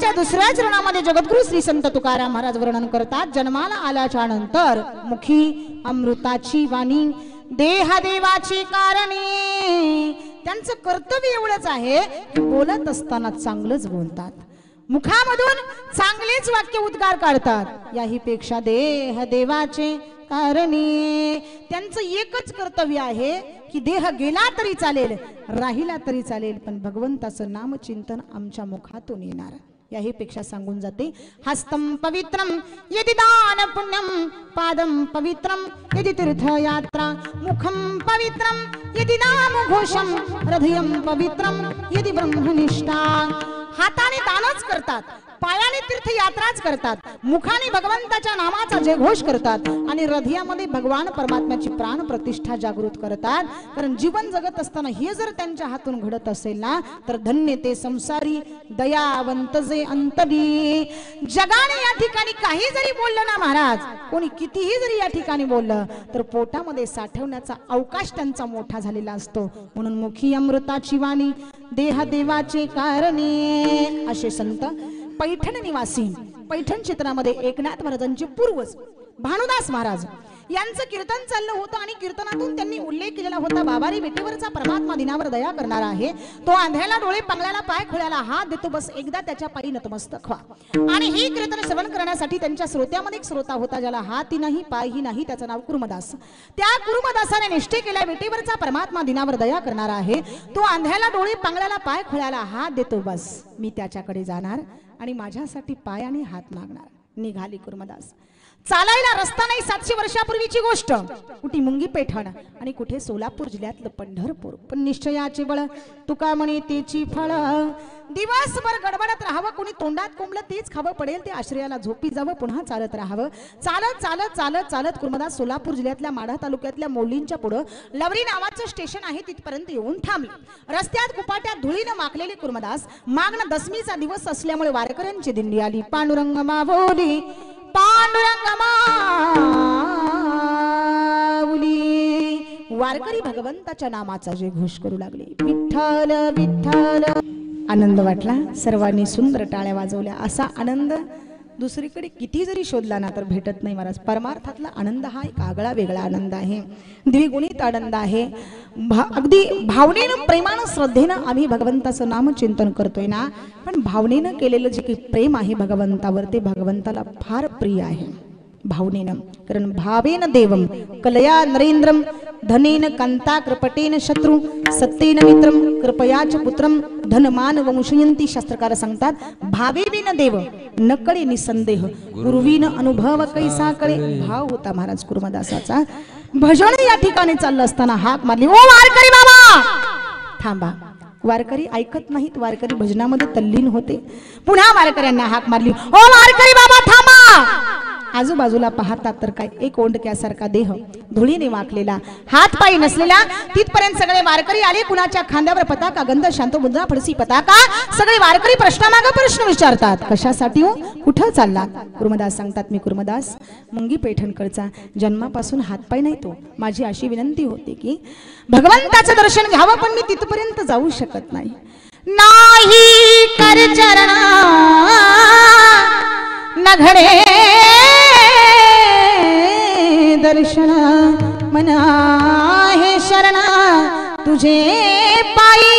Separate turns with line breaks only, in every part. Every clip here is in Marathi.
याच्या दुसऱ्या चरणामध्ये जगद्गुरु श्री संत तुकाराम महाराज वर्णन करतात, जन्माला आल्याच्या नंतर मुखी अमृताची वाणी, देह देवाची कारणी. त्यांचं कर्तव्य एवढंच आहे की बोलत असताना चांगलंच बोलतात, मुखामधून चांगलेच वाक्य उद्गार काढतात. याही पेक्षा देह देवाचे कारणी. त्यांचं एकच कर्तव्य आहे की देह गेला तरी चालेल, राहिला तरी चालेल, पण भगवंताचं नामचिंतन आमच्या मुखातून येणार. याही पेक्षा सांगून जाते, हस्तम पवित्रम यदि दान पुण्यम, पादम पवित्रम यदि तीर्थयात्रा, मुखम पवित्रम यदि नाम घोषम, हृदयम पवित्रम यदि ब्रह्मनिष्ठा. हाताने दानच करतात, पायाने तीर्थयात्राच करतात, मुखाने भगवंताच्या नामाचा जयघोष करतात आणि हृदयामध्ये भगवान परमात्म्याची प्राण प्रतिष्ठा जागृत करतात. कारण जीवन जगत असताना हे जर त्यांच्या हातून घडत असेल ना, तर धन्य ते संसारी दयावंत जे अंतरी. जगाने या ठिकाणी काही जरी बोललं ना महाराज, कोणी कितीही जरी या ठिकाणी बोललं, तर पोटामध्ये साठवण्याचा अवकाश त्यांचा मोठा झालेला असतो. म्हणून मुखी अमृताची वाणी, देह देवाचे कारणी. असे संत पैठण निवासी, पैठण क्षेत्रामध्ये एकनाथ महाराजांचे पूर्वज भानुदास महाराज यांचं कीर्तन चाललं होतं आणि कीर्तनातून त्यांनी उल्लेख केलेला होता, बाबारी बेटेवरचा परमात्मा दिनावर दया करणारा आहे. तो आंधळ्याला डोळे, पांगळ्याला पाय, खोळ्याला हात देतो, बस एकदा त्याच्या पायी नतमस्तक व्हा. आणि ही कीर्तन श्रवण करण्यासाठी त्यांच्या श्रोत्यामध्ये एक श्रोता होता, ज्याला हातही नाही पायही नाही, त्याचं नाव कुर्मदास. त्या कुर्मदासाने निश्चय केला, बेटेवरचा परमात्मा दिनावर दया करणारा आहे, तो आंधळ्याला डोळे, पांगळ्याला पाय, खोळ्याला हात देतो, बस मी त्याच्याकडे जाणार आणि माझ्यासाठी पाय आणि हात मागणार. निघाली कुर्मदास. चालायला रस्ता नाही. 700 वर्षापूर्वीची गोष्ट. कुठे मुंगी पैठण आणि कुठे सोलापूर जिल्ह्यातलं पंढरपूर. पण निश्चयाचे बळ तुका म्हणे तेची फळ. दिवसभर गडबडत राहावं, कोणी तोंडात कोंबलं तेच खावं, पडेल ते आश्रयाला झोपी जावं, पुन्हा चालत राहावं. चालत चालत चालत चालत कुर्मदास सोलापूर जिल्ह्यातल्या माढा तालुक्यातल्या मौलींच्या पुढं लवरी नावाचं स्टेशन आहे, तिथपर्यंत येऊन थांबले. रस्त्यात कुपाट्यात धुळीनं माखलेले कुर्मदास. मागणं दशमीचा दिवस असल्यामुळे वारकऱ्यांची दिंडी आली. पांडुरंग मावली, पांडुरंग माऊली. वारकरी भगवंताच्या नामाचा जे घोष करू लागले, विठ्ठल विठ्ठल. आनंद वाटला, सर्वांनी सुंदर टाळ्या वाजवल्या. असा आनंद दुसरीकडे किती जरी शोधला ना तर भेटत नाही महाराज. परमार्थातला आनंद हा एक आगळा वेगळा आनंद आहे, द्विगुणित आनंद आहे. अगदी भावनेनं, प्रेमानं, श्रद्धेनं आम्ही भगवंताचं नामचिंतन करतोय ना, पण भावनेनं केलेलं जे काही प्रेम आहे भगवंतावर, ते भगवंताला फार प्रिय आहे. भावनेनं, कारण भावेन देवम कलया नरेंद्रम, धनेन कांता कृपटेन शत्रु, सत्तेन मित्रम कृपयाच पुत्रम, धनमान वंशयंती. शास्त्रकार सांगतात, भावेन देव न कळे निसंदेह, गुरुवीन अनुभव कैसा कळे. भाव होता महाराज कुर्मदासाचा. भजन या ठिकाणी चाललं असताना हाक मारली, ओ वारकरी बाबा थांबा. वारकरी ऐकत नाहीत, वारकरी भजनामध्ये तल्लीन होते. पुन्हा वारकऱ्यांना हाक मारली, ओ वारकरी बाबा थांबा. आजूबाजूला पाहतात तर काय, एक ओंडक्यासारखा देह धुळीने वाकलेला, हात पायी नसलेला. तिथपर्यंत सगळे वारकरी आले. कुणाच्या खांद्यावर पताका, गंध शांत मुद्रा फडसी पताका. सगळे वारकरी प्रश्नामागे प्रश्न विचारतात, कशासाठी हो, कुठं चालला. कुर्मदास सांगतात, मी कुर्मदास मुंगी पैठणकडचा, जन्मापासून हातपाय नाही तो. माझी अशी विनंती होती की भगवंताचं दर्शन घ्यावं, पण मी तिथपर्यंत जाऊ शकत नाही. नाही कर चरणा न घडे दर्शन, मना हे शरणा तुझे पायी.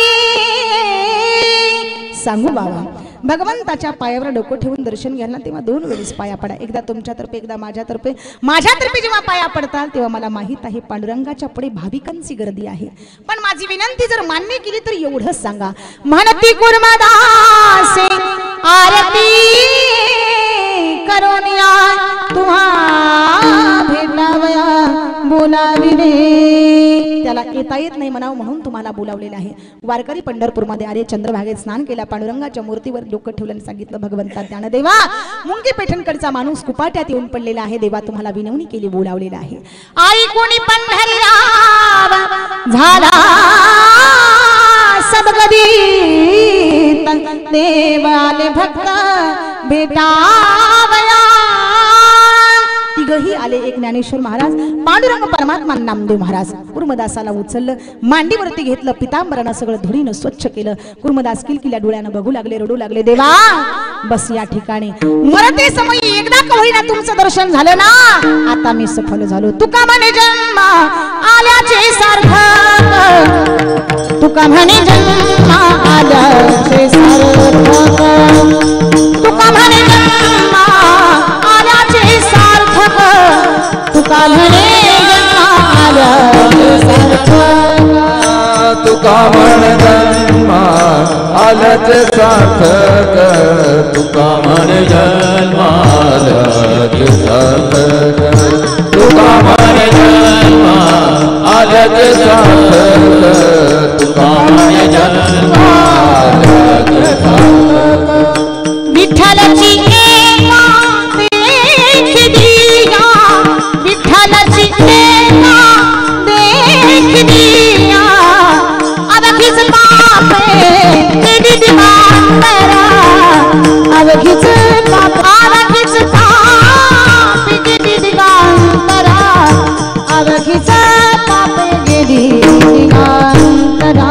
सांगू बाबा, भगवंताच्या पायावर डोकं ठेवून दर्शन घ्याल ना, तेव्हा 2 वेळेस पाया पडा. एकदा तुमच्यातर्फे, एकदा माझ्यातर्फे. माझ्यातर्फे जेव्हा पाया पडताल तेव्हा मला माहित आहे पांडुरंगाच्या पुढे भाविकांची गर्दी आहे, पण माझी विनंती जर मान्य केली तर एवढंच सांगा, म्हणती कुर्मदासे आरती करोनिया तुम्हा भेटावया बोलाविले. त्याला येता येत नाही म्हणावं म्हणून तुम्हाला बोलावलेलं आहे. वारकरी पंढरपूरमध्ये आले, चंद्रभागेत स्नान केला, पांडुरंगाच्या मूर्तीवर डोकं ठेवलं, सांगितलं, भगवंता ज्ञानदेवा मुंगी पैठणकडचा माणूस कुपाट्यात येऊन पडलेला आहे, देवा तुम्हाला विनवणी केली, बोलावलेला आहे. आई कोणी पंढरीला झाला सदगदी, देवाले भक्त भेटावया. ती तिघही आले. एक ज्ञानेश्वर महाराज, पांडुरंग परमात्मा, नामदेव महाराज. कुर्मदासाला उचललं, मांडीवरती घेतलं, पितांबरानं सगळं धुळीनं स्वच्छ केलं. कुर्मदास किलकिल्या डोळ्यानं बघू लागले, रडू लागले, देवा बस या ठिकाणी मरते समयी एकदा का होईना तुमचं दर्शन झालं ना, आता मी सफल झालो. तुका म्हणे जन्म आल्याचे सार्थक, तुका म्हणे जन्म आल्याचे सार्थक, तुका म्हणे जन्म आल्याचे सार्थक, तुका म्हणे जन्म आल्याचे सार्थक,
तुका म्हणे जन्म आल्याचे सार्थक, तुका म्हणे जन्म आल्याचे सार्थक, तुका म्हणे जन्म आल्याचे सार्थक, तुका म्हणे जन्म आल्याचे सार्थक.
विठ्ठलाची देख दिया, विठ्ठलाची देख दिया, अवघीच पापे केली दिवांतरा, अवघीच पाप, अवघीच पाप केली दिवांतरा, अवघीच पाप केली दिवांतरा.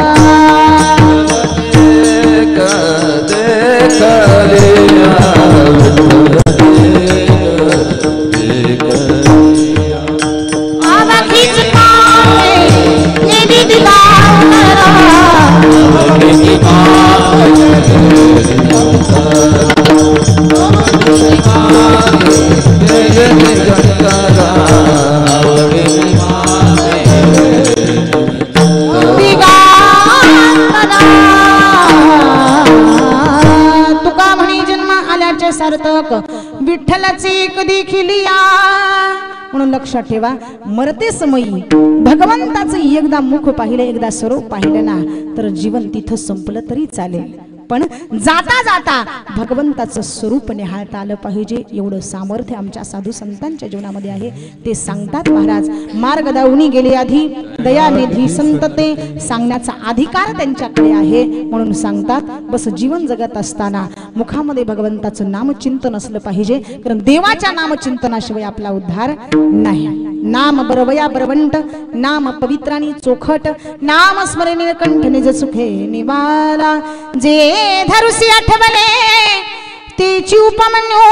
सार्थक विठ्ठलाचे कधी खिलिया. म्हणून लक्षात ठेवा, मरते समयी भगवंताचं एकदा मुख पाहिलं, एकदा स्वरूप पाहिलं ना, तर जीवन तिथं संपलं तरी चालेल, पण जाता जाता भगवंताचं स्वरूप निहाळता आलं पाहिजे. एवढं सामर्थ्य आमच्या साधू संतांच्या जीवनामध्ये आहे. ते सांगतात महाराज, मार्ग दावणी गेले आधी, दयानिधी संत ते, सांगण्याचा अधिकार त्यांच्याकडे आहे. म्हणून सांगतात, बस जीवन जगत असताना मुखामध्ये भगवंताचं नामचिंतन असलं पाहिजे, कारण देवाच्या नामचिंतनाशिवाय आपला उद्धार नाही. नाम बरवया बरवंट, नाम पवित्रानी चोखट, नाम स्मरणे कंठ निज सुखे निवाला. जे धरुसी आठवले तेची उपमन्यू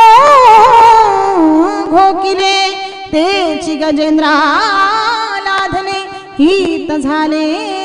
घोकिले, तेची गजेंद्रा लाधले हित झाले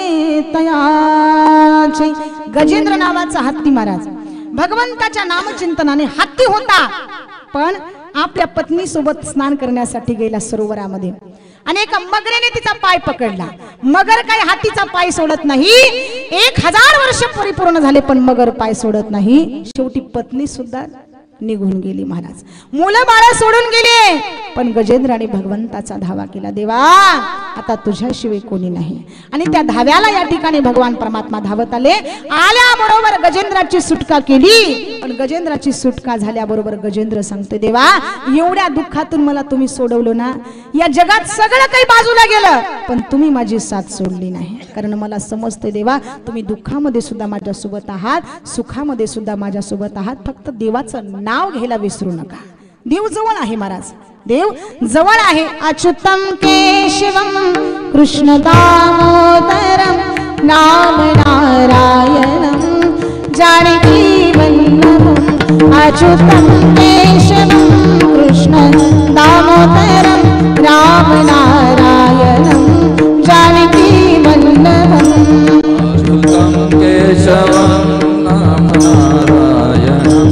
तयाचे. गजेंद्र नावाचा हत्ती महाराज भगवंताच्या नामचिंतनाने हत्ती होता, पण आपल्या पत्नी सोबत स्नान करण्यासाठी गेला सरोवरामध्ये, आणि एका मगरेने तिचा पाय पकडला. मगर काही हातीचा पाय सोडत नाही. 1000 वर्ष परिपूर्ण झाले पण मगर पाय सोडत नाही. शेवटी पत्नी सुद्धा निघून गेली महाराज, मुलं बाळ सोडून गेले, पण गजेंद्राने भगवंताचा धावा केला. देवा आता तुझ्याशिवाय कोणी नाही. आणि त्या धाव्याला या ठिकाणी भगवान परमात्मा धावत आले. आल्याबरोबर गजेंद्राची सुटका केली, पण गजेंद्राची सुटका झाल्याबरोबर गजेंद्र सांगते, देवा एवढ्या दुःखातून मला तुम्ही सोडवलं ना, या जगात सगळं काही बाजूला गेलं, पण तुम्ही माझी साथ सोडली नाही. कारण मला समजते देवा, तुम्ही दुःखामध्ये सुद्धा माझ्यासोबत आहात, सुखामध्ये सुद्धा माझ्यासोबत आहात. फक्त देवाचं नाव घ्यायला विसरू नका. देव जवळ आहे महाराज, देव जवळ आहे. अच्युतम केशवम कृष्ण दामोदरम नाम नारायणम जानकी वल्लभम. अच्युतम केशवम कृष्ण दामोदरम नाम नारायणम जानकी वल्लभम.
अच्युतम केशवम नाम नारायणम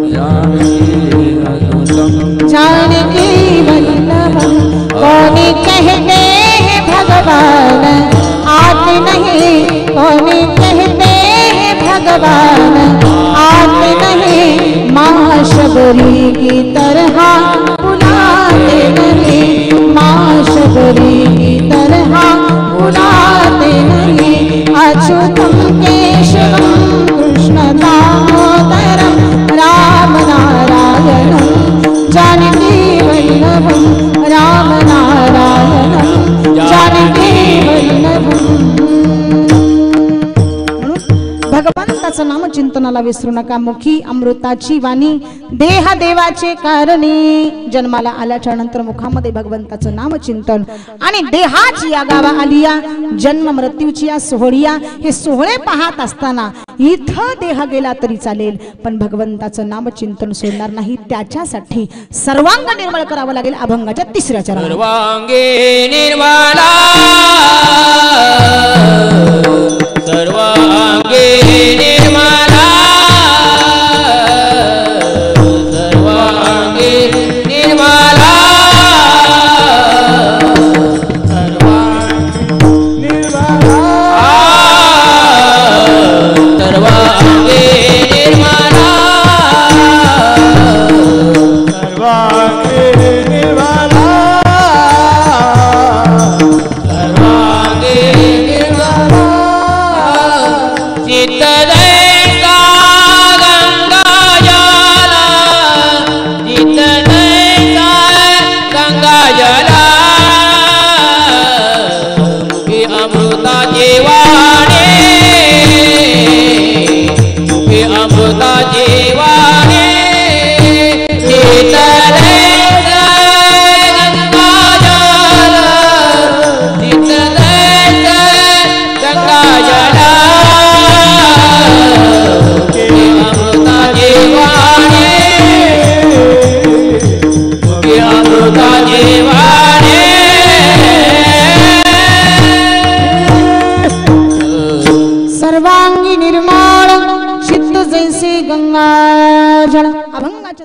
जानकी वल्लभम. कौन कहते हैं भगवान आते नहीं, कौन कहते हैं भगवान आते नहीं, माँ शबरी की तरह बुलाते नहीं, माँ शबरी की तरह बुलाते नहीं. अच्युतम केशवम कृष्ण दामोदरम राम नारायणम जानकी वल्लभम, राम नारायणम जानकी वल्लभम. म्हणून भगवंत भगवंताचं नाम चिंतनाला विसरू नका. मुखी अमृताची वाणी देह देवाचे कारणी. जन्माला आल्याच्या नंतर मुखामध्ये भगवंताचं नाम चिंतन आणि देहाची या गावा आलिया जन्म मृत्यूची या सोहळिया हे सोहळे पाहत असताना इथं देह गेला तरी चालेल पण भगवंताचं नाम चिंतन सोडणार नाही. त्याच्यासाठी सर्वांग निर्मळ करावं लागेल. अभंगाच्या 3ऱ्या चरणात
सर्वांगे निर्मला